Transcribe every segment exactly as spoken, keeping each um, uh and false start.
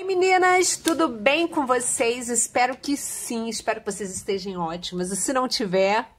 Meninas, tudo bem com vocês? Espero que sim, espero que vocês estejam ótimas. E se não tiver,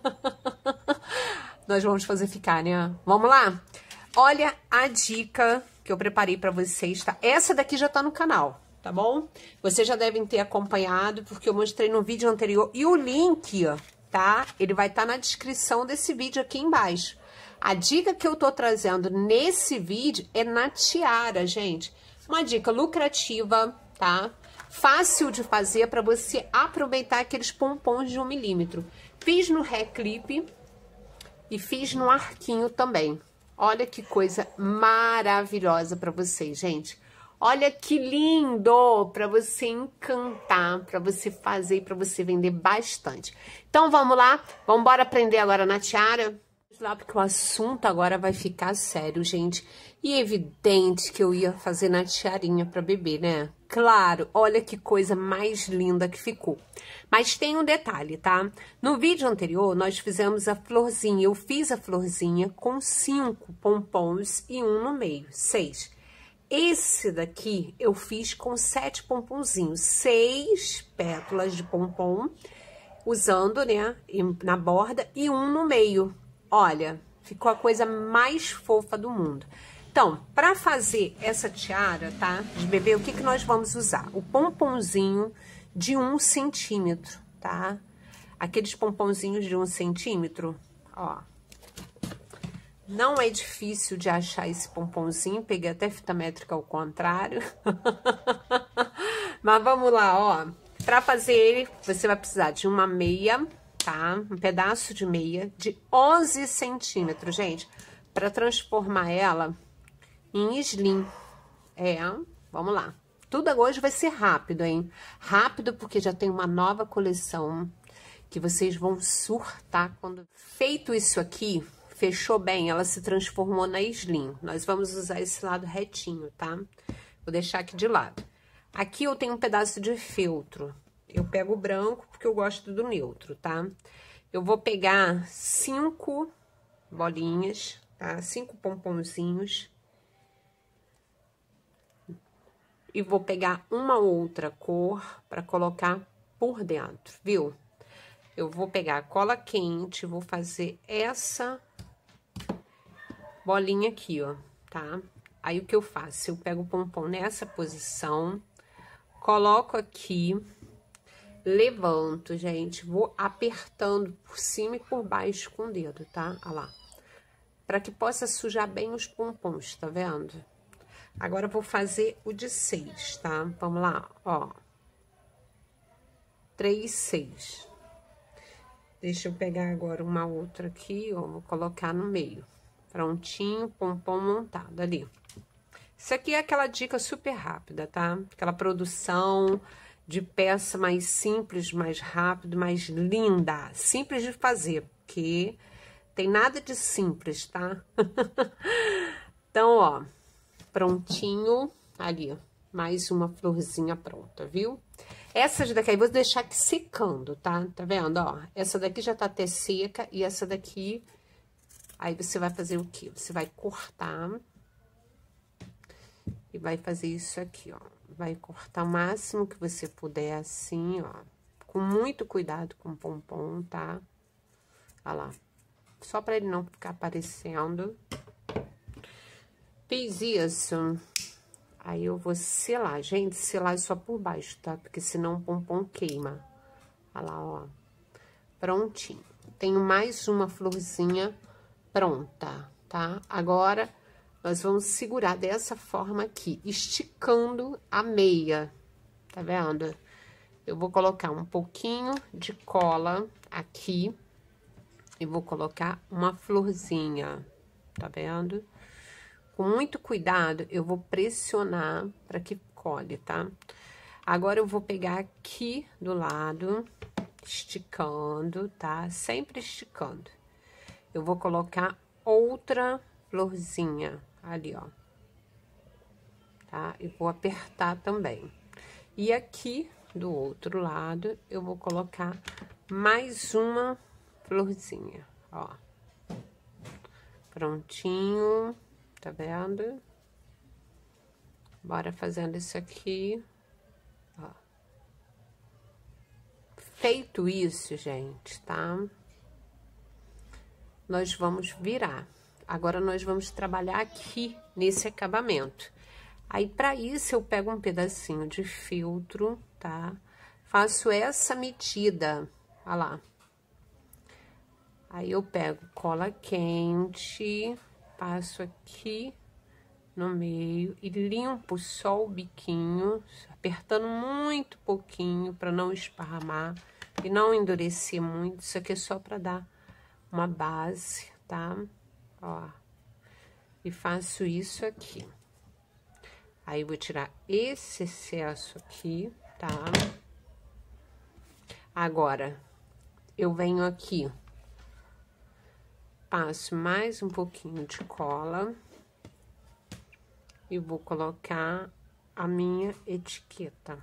nós vamos fazer ficar, né? Vamos lá? Olha a dica que eu preparei pra vocês, tá? Essa daqui já tá no canal, tá bom? Vocês já devem ter acompanhado, porque eu mostrei no vídeo anterior. E o link, tá? Ele vai estar na descrição desse vídeo aqui embaixo. A dica que eu tô trazendo nesse vídeo é na tiara, gente. Uma dica lucrativa, tá? Fácil de fazer para você aproveitar aqueles pompons de um milímetro. Fiz no hair clip e fiz no arquinho também. Olha que coisa maravilhosa para vocês, gente. Olha que lindo para você encantar, para você fazer e para você vender bastante. Então vamos lá, vamos embora aprender agora na tiara. Lá porque o assunto agora vai ficar sério, gente. E é evidente que eu ia fazer na tiarinha para bebê, né? Claro, olha que coisa mais linda que ficou. Mas tem um detalhe, tá? No vídeo anterior, nós fizemos a florzinha. Eu fiz a florzinha com cinco pompons e um no meio, seis. Esse daqui eu fiz com sete pomponzinhos, seis pétalas de pompom, usando, né, na borda e um no meio. Olha, ficou a coisa mais fofa do mundo. Então, para fazer essa tiara, tá, de bebê, o que que nós vamos usar? O pomponzinho de um centímetro, tá? Aqueles pomponzinhos de um centímetro, ó. Não é difícil de achar esse pomponzinho, peguei até fita métrica ao contrário. Mas vamos lá, ó. Para fazer ele, você vai precisar de uma meia, tá? Um pedaço de meia de onze centímetros, gente, para transformar ela em slim. É, vamos lá. Tudo hoje vai ser rápido, hein? Rápido porque já tem uma nova coleção que vocês vão surtar quando... Feito isso aqui, fechou bem, ela se transformou na slim. Nós vamos usar esse lado retinho, tá? Vou deixar aqui de lado. Aqui eu tenho um pedaço de feltro. Eu pego o branco porque eu gosto do neutro, tá? Eu vou pegar cinco bolinhas, tá? Cinco pomponzinhos. E vou pegar uma outra cor para colocar por dentro, viu? Eu vou pegar a cola quente, vou fazer essa bolinha aqui, ó, tá? Aí o que eu faço? Eu pego o pompom nessa posição, coloco aqui... Levanto, gente, vou apertando por cima e por baixo com o dedo, tá? Olha lá. Pra que possa sujar bem os pompons, tá vendo? Agora, eu vou fazer o de seis, tá? Vamos lá, ó. Três, seis. Deixa eu pegar agora uma outra aqui, ó. Vou colocar no meio. Prontinho, pompom montado ali. Isso aqui é aquela dica super rápida, tá? Aquela produção... de peça mais simples, mais rápido, mais linda. Simples de fazer, porque tem nada de simples, tá? Então, ó, prontinho, ali, mais uma florzinha pronta, viu? Essas daqui, aí vou deixar aqui secando, tá? Tá vendo, ó? Essa daqui já tá até seca e essa daqui, aí você vai fazer o quê? Você vai cortar e vai fazer isso aqui, ó. Vai cortar o máximo que você puder, assim, ó. Com muito cuidado com o pompom, tá? Olha lá. Só pra ele não ficar aparecendo. Fiz isso. Aí, eu vou selar. Gente, selar só por baixo, tá? Porque senão o pompom queima. Olha lá, ó. Prontinho. Tenho mais uma florzinha pronta, tá? Agora... nós vamos segurar dessa forma aqui, esticando a meia, tá vendo? Eu vou colocar um pouquinho de cola aqui e vou colocar uma florzinha, tá vendo? Com muito cuidado, eu vou pressionar para que cole, tá? Agora, eu vou pegar aqui do lado, esticando, tá? Sempre esticando. Eu vou colocar outra florzinha ali, ó, tá? E vou apertar também. E aqui, do outro lado, eu vou colocar mais uma florzinha, ó. Prontinho, tá vendo? Bora fazendo isso aqui. Ó. Feito isso, gente, tá? Nós vamos virar. Agora, nós vamos trabalhar aqui nesse acabamento. Aí, pra isso, eu pego um pedacinho de filtro, tá? Faço essa medida, olha lá. Aí, eu pego cola quente, passo aqui no meio e limpo só o biquinho, apertando muito pouquinho para não esparramar e não endurecer muito. Isso aqui é só para dar uma base, tá? Ó. E faço isso aqui. Aí, vou tirar esse excesso aqui, tá? Agora, eu venho aqui, passo mais um pouquinho de cola e vou colocar a minha etiqueta.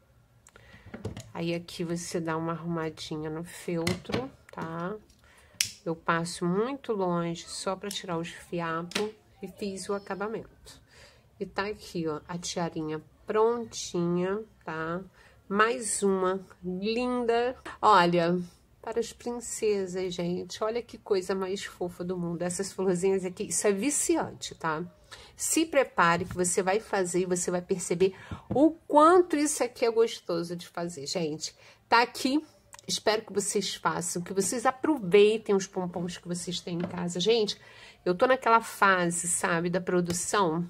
Aí, aqui você dá uma arrumadinha no feltro, tá? Eu passo muito longe só pra tirar os fiapos e fiz o acabamento. E tá aqui, ó, a tiarinha prontinha, tá? Mais uma linda. Olha, para as princesas, gente, olha que coisa mais fofa do mundo. Essas florzinhas aqui, isso é viciante, tá? Se prepare que você vai fazer e você vai perceber o quanto isso aqui é gostoso de fazer, gente. Tá aqui, espero que vocês façam, que vocês aproveitem os pompons que vocês têm em casa. Gente, eu tô naquela fase, sabe, da produção,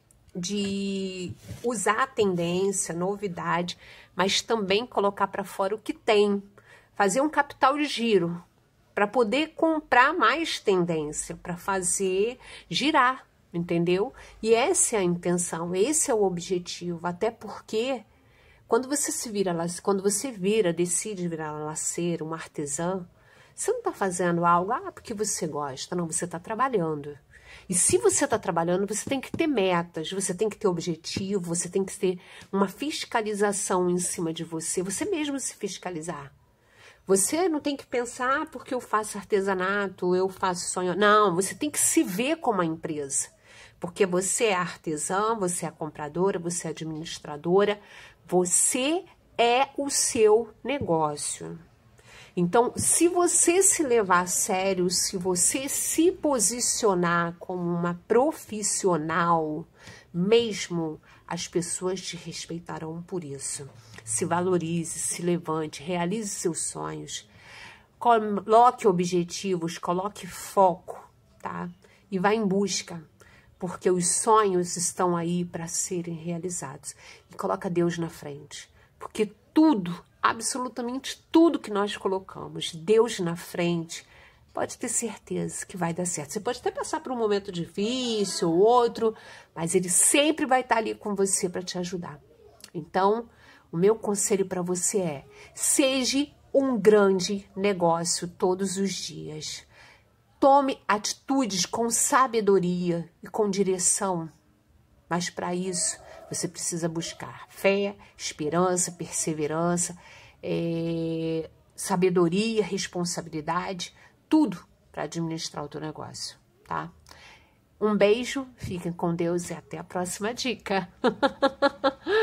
de usar a tendência, novidade, mas também colocar para fora o que tem. Fazer um capital de giro, para poder comprar mais tendência, para fazer girar, entendeu? E essa é a intenção, esse é o objetivo, até porque quando você se vira, quando você vira, decide virar laceiro, uma artesã, você não está fazendo algo, ah, porque você gosta, não, você está trabalhando. E se você está trabalhando, você tem que ter metas, você tem que ter objetivo, você tem que ter uma fiscalização em cima de você, você mesmo se fiscalizar. Você não tem que pensar, ah, porque eu faço artesanato, eu faço sonho. Não, você tem que se ver como uma empresa. Porque você é artesã, você é compradora, você é administradora, você é o seu negócio. Então, se você se levar a sério, se você se posicionar como uma profissional, mesmo as pessoas te respeitarão por isso. Se valorize, se levante, realize seus sonhos, coloque objetivos, coloque foco, tá? E vá em busca, porque os sonhos estão aí para serem realizados. E coloca Deus na frente, porque tudo, absolutamente tudo que nós colocamos, Deus na frente, pode ter certeza que vai dar certo. Você pode até passar por um momento difícil ou outro, mas Ele sempre vai estar ali com você para te ajudar. Então, o meu conselho para você é, seja um grande negócio todos os dias. Tome atitudes com sabedoria e com direção, mas para isso você precisa buscar fé, esperança, perseverança, é, sabedoria, responsabilidade, tudo para administrar o teu negócio, tá? Um beijo, fiquem com Deus e até a próxima dica.